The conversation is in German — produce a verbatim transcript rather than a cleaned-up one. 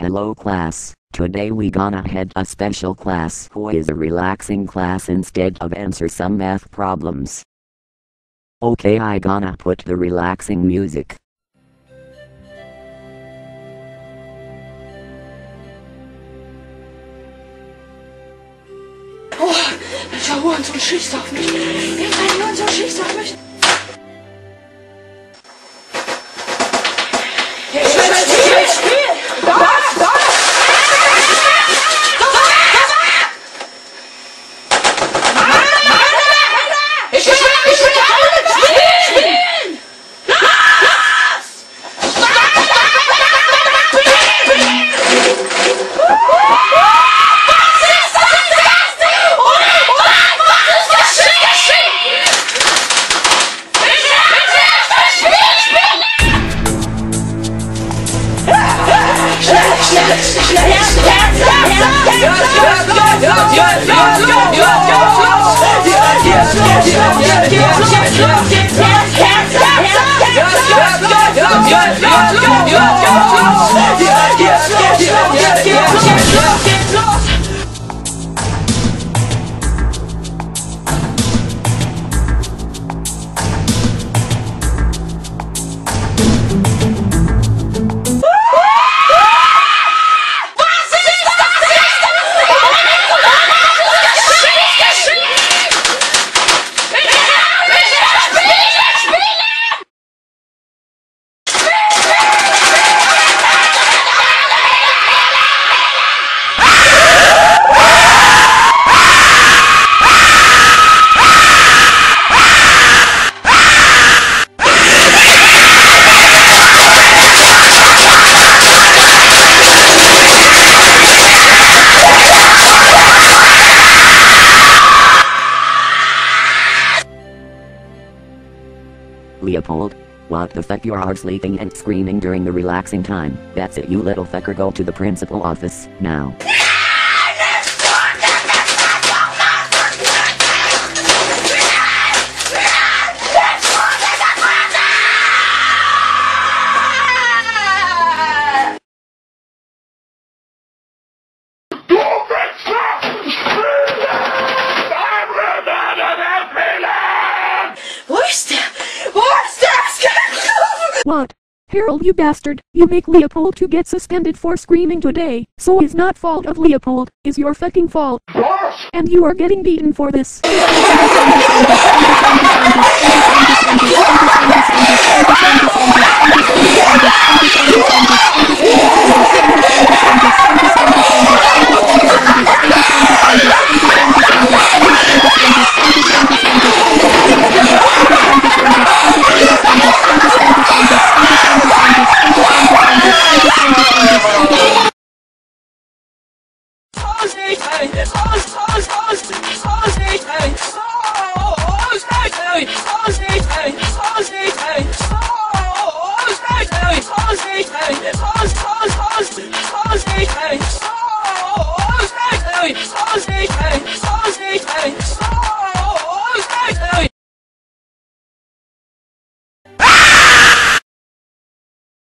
Hello class, today we gonna head a special class who is a relaxing class instead of answer some math problems. Okay, I gonna put the relaxing music. Oh, schau uns und schießt auf mich. Wir rennen uns und schießt auf mich. Ich will spielen! Spiel! Da! Da! Ich will, ich will auch spielen! Los! Was ist das? Oh mein Gott, was ist geschehen? Bitte, bitte, spiel, spiel! Schnell, schnell, schnell, Leopold, what the fuck you are sleeping and screaming during the relaxing time? That's it, you little fucker, go to the principal office, now. What? Harold, you bastard, you make Leopold to get suspended for screaming today, so it's not fault of Leopold, it's your fucking fault. And you are getting beaten for this.